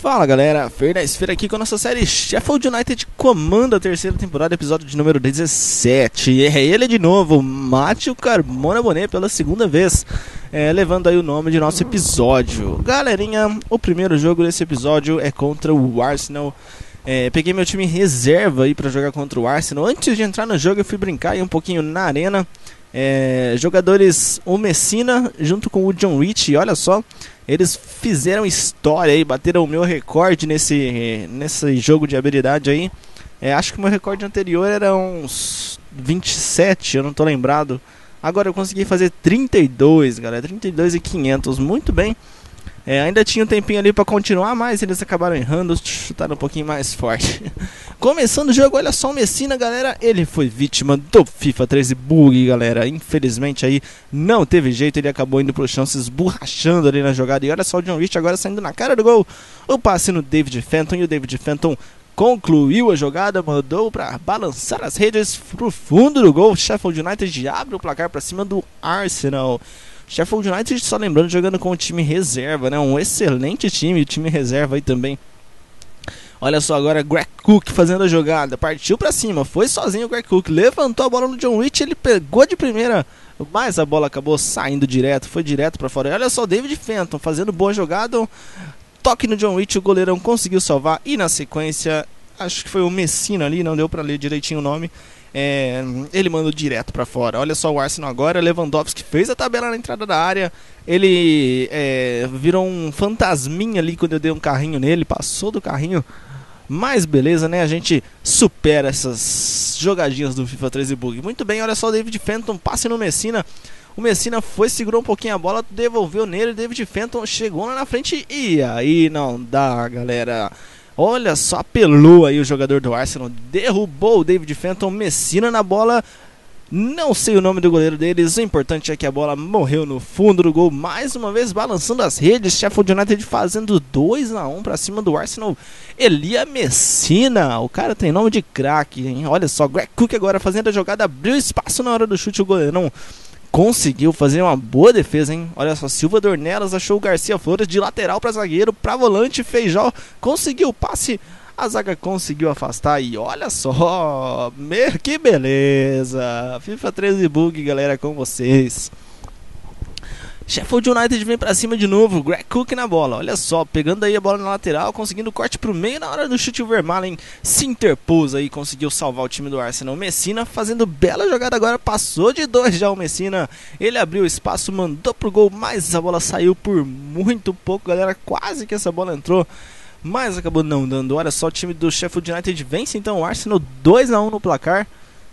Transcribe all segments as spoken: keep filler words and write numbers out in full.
Fala galera, Fer da Esfera aqui com a nossa série Sheffield United comanda a terceira temporada, episódio de número dezessete. E é ele de novo, Matheus Carmona Bonet pela segunda vez, é, levando aí o nome de nosso episódio. Galerinha, o primeiro jogo desse episódio é contra o Arsenal. É, peguei meu time em reserva aí pra jogar contra o Arsenal. Antes de entrar no jogo eu fui brincar aí um pouquinho na arena. É, jogadores, o Messina junto com o John Rich, olha só, eles fizeram história aí, bateram o meu recorde nesse, nesse jogo de habilidade aí. É, acho que o meu recorde anterior era uns vinte e sete, eu não tô lembrado. Agora eu consegui fazer trinta e dois, galera, trinta e dois e quinhentos, muito bem. É, ainda tinha um tempinho ali pra continuar, mas eles acabaram errando, chutaram um pouquinho mais forte. Começando o jogo, olha só o Messina, galera, ele foi vítima do FIFA treze Bug, galera. Infelizmente aí não teve jeito, ele acabou indo pro chão, se esborrachando ali na jogada. E olha só o John Rich agora saindo na cara do gol. O passe no David Fenton, e o David Fenton concluiu a jogada, mandou pra balançar as redes pro fundo do gol. Sheffield United abre o placar pra cima do Arsenal. Sheffield United, só lembrando, jogando com o time reserva, né? Um excelente time, o time reserva aí também. Olha só agora, Greg Cook fazendo a jogada, partiu pra cima, foi sozinho o Greg Cook, levantou a bola no John Rich, ele pegou de primeira, mas a bola acabou saindo direto, foi direto pra fora. E olha só o David Fenton fazendo boa jogada, toque no John Rich, o goleirão conseguiu salvar. E na sequência, acho que foi o Messina ali, não deu pra ler direitinho o nome. É, ele mandou direto pra fora. Olha só o Arsenal agora, Lewandowski fez a tabela na entrada da área. Ele é, virou um fantasminha ali quando eu dei um carrinho nele, passou do carrinho. Mas beleza, né? A gente supera essas jogadinhas do FIFA treze Bug. Muito bem, olha só o David Fenton, passe no Messina. O Messina foi, segurou um pouquinho a bola, devolveu nele. O David Fenton chegou lá na frente e aí não dá, galera. Olha só, apelou aí o jogador do Arsenal, derrubou o David Fenton, Messina na bola, não sei o nome do goleiro deles, o importante é que a bola morreu no fundo do gol, mais uma vez balançando as redes. Sheffield United fazendo dois a um pra cima do Arsenal. Elia Messina, o cara tem nome de craque, hein? Olha só, Greg Cook agora fazendo a jogada, abriu espaço na hora do chute, o goleirão conseguiu fazer uma boa defesa, hein? Olha só, Silva Dornelas achou o Garcia Flores de lateral para zagueiro, para volante, Feijó conseguiu o passe, a zaga conseguiu afastar e olha só, me, que beleza! FIFA treze Bug, galera, com vocês. Sheffield United vem pra cima de novo, Greg Cook na bola, olha só, pegando aí a bola na lateral, conseguindo corte pro meio na hora do chute. O Vermaelen se interpôs aí, conseguiu salvar o time do Arsenal. Messina fazendo bela jogada agora, passou de dois já o Messina, ele abriu espaço, mandou pro gol, mas a bola saiu por muito pouco, galera, quase que essa bola entrou, mas acabou não dando. Olha só, o time do Sheffield United vence então o Arsenal, dois a um no placar.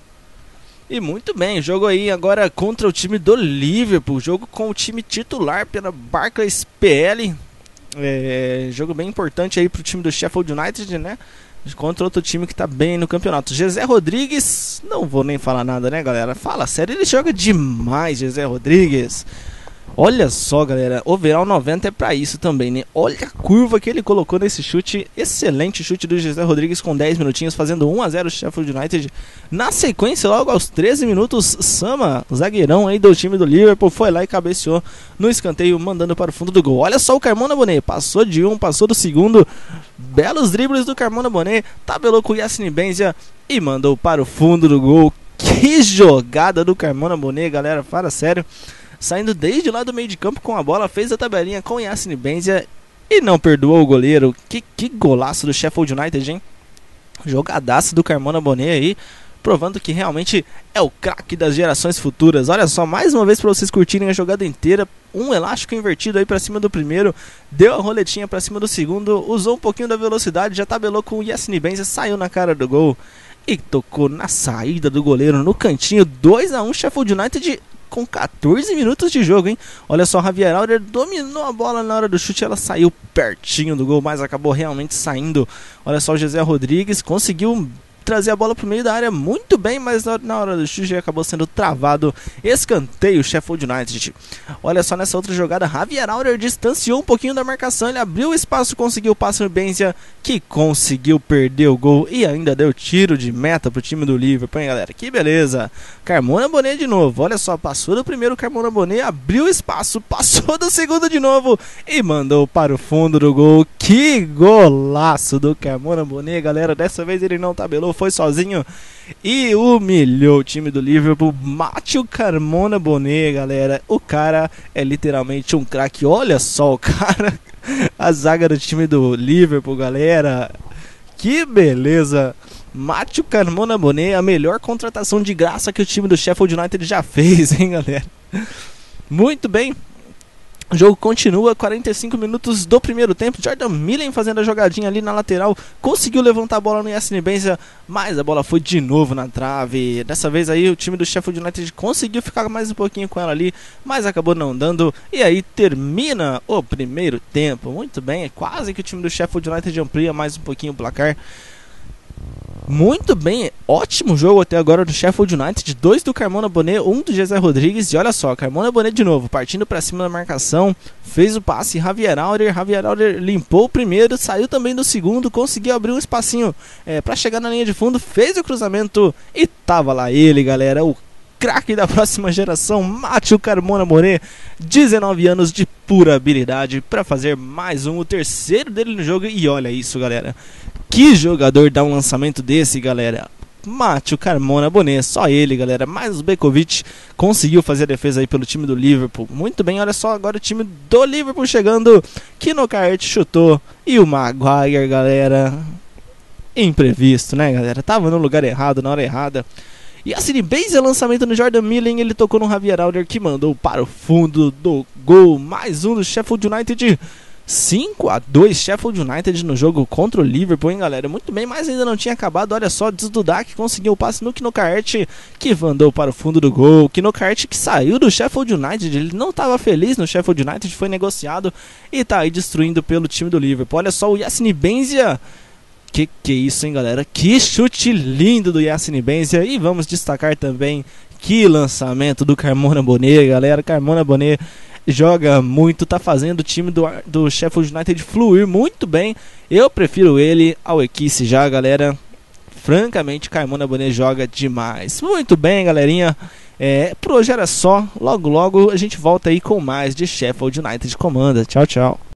E muito bem, jogo aí agora contra o time do Liverpool, jogo com o time titular pela Barclays P L, é, jogo bem importante aí pro time do Sheffield United, né, contra outro time que tá bem no campeonato. José Rodrigues, não vou nem falar nada, né galera, fala sério, ele joga demais, José Rodrigues. Olha só, galera, overall noventa é pra isso também, né? Olha a curva que ele colocou nesse chute. Excelente chute do José Rodrigues com dez minutinhos, fazendo um a zero Sheffield United. Na sequência, logo aos treze minutos, Sama, zagueirão aí do time do Liverpool, foi lá e cabeceou no escanteio, mandando para o fundo do gol. Olha só o Carmona Bonet, passou de um, passou do segundo. Belos dribles do Carmona Bonet, tabelou com o Yassine Benzia e mandou para o fundo do gol. Que jogada do Carmona Bonet, galera, fala sério. Saindo desde lá do meio de campo com a bola, fez a tabelinha com o Yassine Benzia e não perdoou o goleiro. Que, que golaço do Sheffield United, hein? Jogadaço do Carmona Bonet aí, provando que realmente é o craque das gerações futuras. Olha só, mais uma vez para vocês curtirem a jogada inteira. Um elástico invertido aí para cima do primeiro, deu a roletinha para cima do segundo, usou um pouquinho da velocidade, já tabelou com o Yassine Benzia, saiu na cara do gol e tocou na saída do goleiro no cantinho. Dois a um Sheffield United com quatorze minutos de jogo, hein? Olha só, Javier Alder dominou a bola na hora do chute, ela saiu pertinho do gol, mas acabou realmente saindo. Olha só, o José Rodrigues conseguiu trazer a bola pro meio da área muito bem, mas na hora do chute acabou sendo travado. Escanteio, Sheffield United. Olha só nessa outra jogada, Javier Aurer distanciou um pouquinho da marcação, ele abriu o espaço, conseguiu o passe no Benzia, que conseguiu perder o gol e ainda deu tiro de meta pro time do Liverpool, hein, galera? Que beleza! Carmona Bonet de novo, olha só, passou do primeiro Carmona Bonet, abriu espaço, passou do segundo de novo e mandou para o fundo do gol. Que golaço do Carmona Bonet, galera! Dessa vez ele não tabelou, foi sozinho e humilhou o time do Liverpool. Matthew Carmona Bonet, galera, o cara é literalmente um craque. Olha só o cara, a zaga do time do Liverpool, galera, que beleza. Matthew Carmona Bonet, a melhor contratação de graça que o time do Sheffield United já fez, hein, galera. Muito bem. O jogo continua, quarenta e cinco minutos do primeiro tempo. Jordan Millen fazendo a jogadinha ali na lateral, conseguiu levantar a bola no Yassine Benzia, mas a bola foi de novo na trave. Dessa vez aí o time do Sheffield United conseguiu ficar mais um pouquinho com ela ali, mas acabou não dando. E aí termina o primeiro tempo. Muito bem, é quase que o time do Sheffield United amplia mais um pouquinho o placar. Muito bem, ótimo jogo até agora do Sheffield United, dois do Carmona Bonet, um do José Rodrigues, e olha só, Carmona Bonet de novo, partindo para cima da marcação, fez o passe, Javier Aurer, Javier Aurer limpou o primeiro, saiu também do segundo, conseguiu abrir um espacinho é, para chegar na linha de fundo, fez o cruzamento e tava lá ele, galera, o craque da próxima geração, Matthew Carmona Bonet, dezenove anos de pura habilidade para fazer mais um, o terceiro dele no jogo, e olha isso, galera. Que jogador dá um lançamento desse, galera? Matthew Carmona Bonet, só ele, galera. Mas o Bekovic conseguiu fazer a defesa aí pelo time do Liverpool. Muito bem, olha só agora o time do Liverpool chegando. Knockaert chutou e o Maguire, galera. Imprevisto, né, galera? Tava no lugar errado, na hora errada. E Yassine Benzia, lançamento no Jordan Millen, ele tocou no Javier Aurer que mandou para o fundo do gol. Mais um do Sheffield United. cinco a dois Sheffield United no jogo contra o Liverpool, hein, galera? Muito bem, mas ainda não tinha acabado. Olha só, Dzdudak conseguiu o passe no Knockaert, que mandou para o fundo do gol. Knockaert que saiu do Sheffield United, ele não estava feliz no Sheffield United, foi negociado e tá aí destruindo pelo time do Liverpool. Olha só o Yassine Benzia. Que que é isso, hein, galera? Que chute lindo do Yassine Benzia. E vamos destacar também que lançamento do Carmona Bonet, galera. Carmona Bonet joga muito, tá fazendo o time do, do Sheffield United fluir muito bem. Eu prefiro ele ao Equice já, galera. Francamente, Carmona Bonet joga demais. Muito bem, galerinha. É, por hoje era só. Logo, logo a gente volta aí com mais de Sheffield United Comanda. Tchau, tchau.